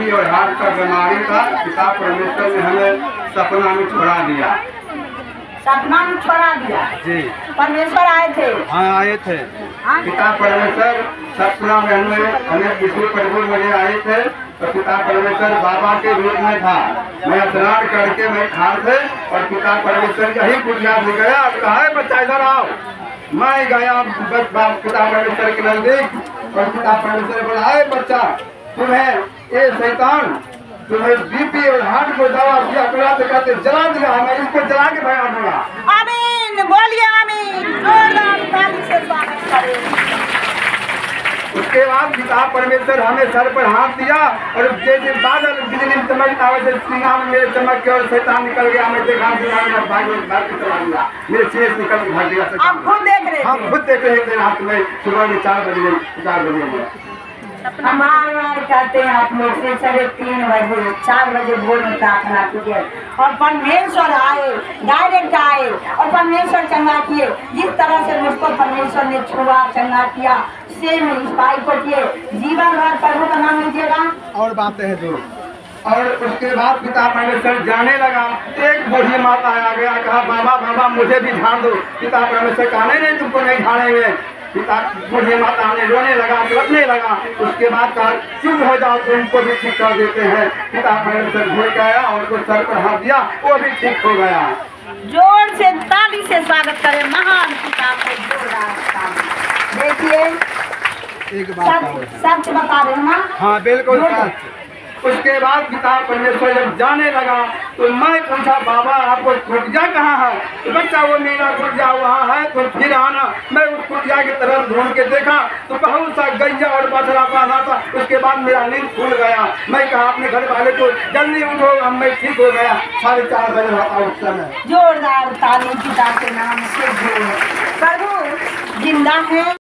BP और heart का बीमारी था। पिता परमेश्वर ने हमें सपना में छुड़ा दिया। सपना में छुड़ा दिया जी। परमेश्वर आए थे। हाँ, आए थे। पिता परमेश्वर सपना में हमें विष्णु प्रभु मुझे आए थे। तो पिता परमेश्वर बाबा के रूप में था। मैं स्नान करके मैं खा थे और पिता परमेश्वर का ही कुटिया से गया। कहा बच्चा इधर आओ। मैं गया बस पिता परमेश्वर के नजदीक और पिता परमेश्वर बोला, अरे बच्चा तुम्हें ये शैतान तुम्हें बीपी और हार्ट को दवा दिया, कहते जला दिया। मैं इसको जला के भगा दूंगा। आमीन बोलिए आमीन। जोरदार ताली से स्वागत करें। उसके बाद पिता परमेश्वर हमें सर पर हाथ दिया और जैसे बादल बिजली में चमक आवे से सीना में मेरे चमक के और शैतान निकल गया। मैं देखा भाग के चला गया। मेरे शेष निकल के भाग गया। आप खुद देख रहे हाँ, खुद देख रहे थे। रात में सुबह में 4 बजे हमारे कहते हैं आप लोग से 3:30 बजे 4 बजे भोर में प्रार्थना कीजिए और परमेश्वर आए, डायरेक्ट आए और परमेश्वर चंगा किए। जिस तरह से मुझको परमेश्वर ने छुआ चंगा किया, सेम इस भाई को किए। जीवन भर प्रभु का नाम लीजिएगा। और बातें हैं जो। और उसके बाद पिता परमेश्वर जाने लगा। एक बूढ़ी माता आ गया, कहा बाबा बाबा मुझे भी झाड़ दो। पिता परमेश्वर कहा नहीं तुमको नहीं झाड़ेंगे। पिता बूढ़ी माता ने रोने लगा, लड़ने लगा। उसके बाद कहा चुप हो जाओ, तुमको भी ठीक कर देते हैं। पिता परमेश्वर घूर गया और उसको सर पर हाथ दिया, वो भी ठीक हो गया। जोर से ताली से स्वागत करें महान पिता को। जोरदार देखिए एक बात सच बता रहे हैं ना। हाँ बिल्कुल। उसके बाद पिता परमेश्वर जब जाने लगा तो मैं पूछा बाबा आपको कुटिया कहाँ है? तो बच्चा वो मेरा कुटिया वहाँ है, तो फिर आना। मैं उस कुटिया की तरफ ढूंढ के देखा तो बहुत सा गैया और बछड़ा पाना था। उसके बाद मेरा नींद खुल गया। मैं कहा अपने घर वाले को जल्दी उठो, अब मैं ठीक हो गया। 4:30 बजे रहा उस समय। जोरदार ताली पिता के नाम से। प्रभु जिंदा है।